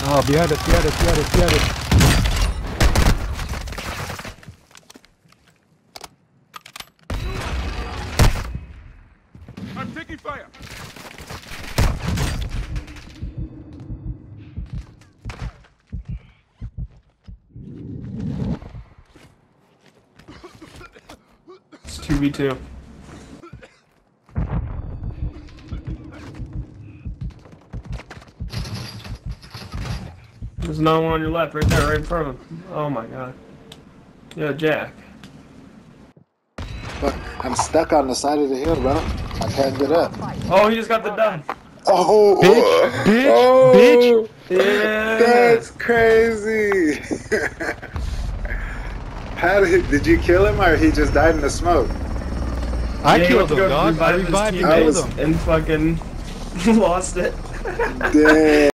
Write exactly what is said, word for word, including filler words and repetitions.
Oh, behind us, behind us, behind us, behind us. I'm taking fire. It's two v two. There's another one on your left, right there, right in front of him. Oh my god. Yeah, Jack. Fuck, I'm stuck on the side of the hill, bro. I can't get up. Oh, he just got the done. Oh, Bitch, bitch, oh, bitch. Yeah. That's crazy. How did did you kill him or he just died in the smoke? I Yeah, he killed went to him, go dog. I revive his revived and I killed was- him. And fucking lost it. Damn.